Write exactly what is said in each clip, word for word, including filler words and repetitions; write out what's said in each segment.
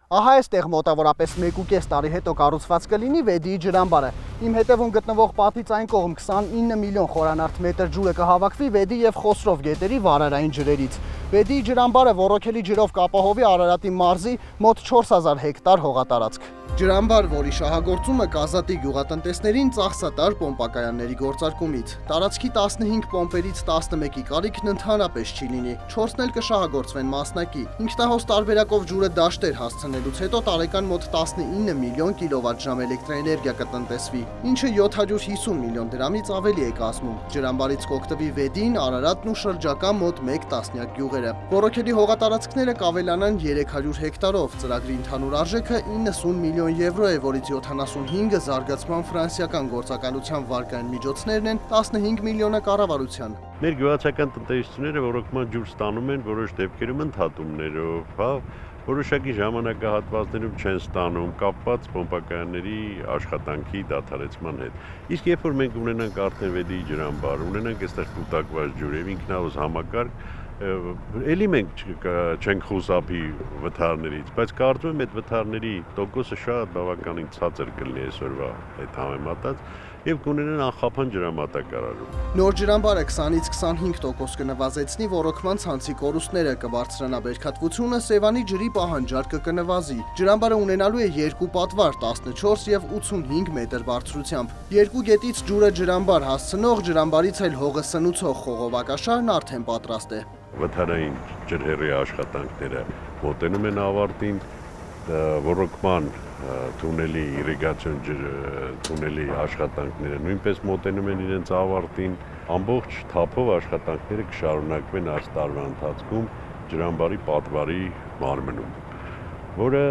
Ահա այստեղ մոտավորապես մեկ ու կես տարի հետո կառուցված կլինի Վեդիի ջրամբարը։ Իմ հետևում գտնվող պատից այն կողմ քսանինը միլիոն խորանարդ մետր ջուրը կհավաքվի Վեդի եւ Խոսրով գետերի վարարային ջրերից։ Վեդիի ջրամբարը ոռոգելի ջրով կապահովի Արարատի մարզի մոտ չորս հազար հեկտար հողատարածք։ Ջրամբար, որի շահագործումը կազատի գյուղատնտեսներին ծախսատար պոմպակայանների գործարկումից։ Տարածքի տասնհինգ պոմպերից տասնմեկի կարիքն ընդհանրապես չի լինի, չորսն էլ կշահագործվեն մասնակի։ Ինքնահոս տարբերակով ջուրը դաշտեր հասցնելուց հետո տարեկան մոտ տասնինը միլիոն կիլովատժամ էլեկտրաէներգիա կտնտեսվի, ինչը յոթ հարյուր հիսուն միլիոն դրամից ավելի է կազմում։ Ջրամբարից կօգտվի Վեդին, Արարատն ու շրջակա մոտ մեկ տասնյակ գյուղերը։ Ոռոգելի հողատարածքները կավելանան երեք հարյուր հեկտարով, ծրագրի ընդհանուր արժեքը իննսուն միլիոն եվրո է, որից յոթանասունհինգը զարգացման ֆրանսիական գործակալության վարկային միջոցներն են, տասնհինգ միլիոնը կառավարության։ Մեր գյուղացիական տնտեսությունները ոռոգման ջուր ստանում են որոշ դեպքերում ընդհատումներով, հա, որոշակի ժամանակահատվածներում չեն ստանում, կապված պոմպակայանների աշխատանքի դադարեցման հետ։ Իսկ երբ որ մենք ունենանք արդեն Վեդիի ջրամբար, ունենանք այստեղ կուտակված ջուր եւ ինքնահոս համակարգ, էլի մենք չենք խուսափի վթարներից, բայց կարծում եմ այդ վթարների տոկոսը շատ բավականին ցածր կլինի այսօրվա հետ համեմատած եւ կունենան անխափան ջրամատակարարում։ Նոր ջրամբարը քսանից քսանհինգ տոկոս կնվազեցնի ոռոգման ցանցի կորուստները, կբարձրանա բերքատվությունը, Սևանի ջրի պահանջարկը կնվազի։ Ջրամբարը ունենալու է երկու պատվար, տասնչորս եւ ութսունհինգ մետր բարձրությամբ։ Երկու գետից ջուրը ջրամբար հասցնող, ջրամբարից էլ հողը սնուցող խողովակաշարն արդեն պատրաստ է։ Վթարային ջրհեռի աշխատանքները մոտենում են ավարտին, ոռոգման թունելի իրիգացիոն թունելի աշխատանքները նույնպես մոտենում են իրենց ավարտին, ամբողջ թափով աշխատանքները կշարունակվեն այս տարվա ընթացքում ջրամբարի պատվարի մարմնում, որը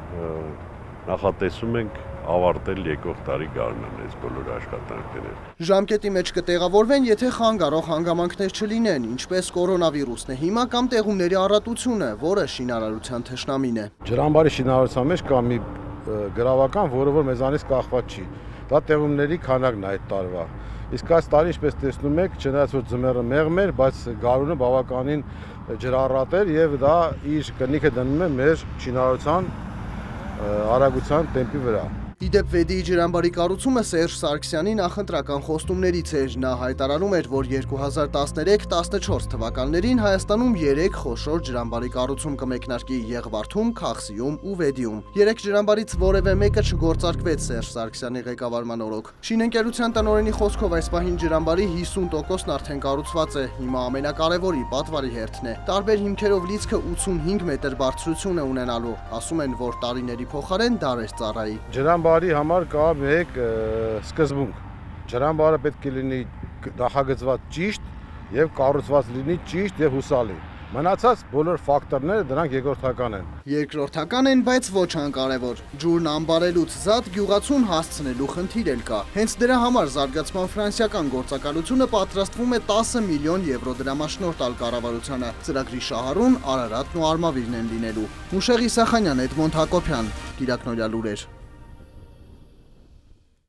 նախատեսում ենք ավարտել եկող տարի գարնան այս բոլոր աշխատանքները։ Ժամկետի մեջ կտեղավորվեն, եթե խանգարող հանգամանքներ չլինեն, ինչպես կորոնավիրուսն է հիմա կամ տեղումների առատությունը, որը շինարարության թշնամին է։ Ջրամբարի շինարարության մեջ կա մի գրավական, որը որ մեզանից կախված չի։ Դա տեղումների քանակն է այդ տարվա։ Իսկ այս տարի, ինչպես տեսնում եք, չնայած որ ձմեռը մեղմ էր, բայց գարունը բավականին ջրառատ էր եւ դա իր կնիքը դնում է մեր շինարարության արագության տեմպի վրա։ Իդեպ Վեդիի ջրամբարի կառուցումը Սերժ Սարգսյանի նախընտրական խոստումներից էր։ Նա հայտարարում էր, որ երկու հազար տասներեք տասնչորս թվականներին Հայաստանում երեք խոշոր ջրամբարի կառուցում կմեկնարկի Եղվարդում, Քաղսիում ու Վեդիում։ Երեք ջրամբարից որևէ մեկը չգործարկվեց Սերժ Սարգսյանի ղեկավարման օրոք։ Շինընկերության տնօրենի խոսքով այս պահին ջրամբարի հիսուն տոկոսն արդեն կառուցված է։ Հիմա ամենակարևորի պատվարի հերթն է։ Տարբեր հիմքերով լիցքը ութսունհինգ մետր բարձրություն է ունենալու։ Ասում են, որ տարիների փոխարեն դարեր ծառայի։ Ջրամբարի համար կա մեկ սկզբունք։ Ջրամբարը պետք է լինի նախագծված ճիշտ եւ կառուցված լինի ճիշտ եւ հուսալի։ Մնացած բոլոր ֆակտորները դրանք երկրորդական են։ Երկրորդական են, բայց ոչ անկարևոր։ Ջուրն ամբարելուց զատ գյուղացուն հասցնելու խնդիր էլ կա։ Հենց դրա համար զարգացման ֆրանսիական գործակալությունը պատրաստվում է տասը միլիոն եվրո դրամաշնորհ տալ կառավարությանը։ Ծրագրի շահառուն Արարատն ու Արմավիրն են լինելու։ Մուշեղ Իսախանյան, Էդմոնդ Հակոբյան, Կիրակնորյա լուրեր։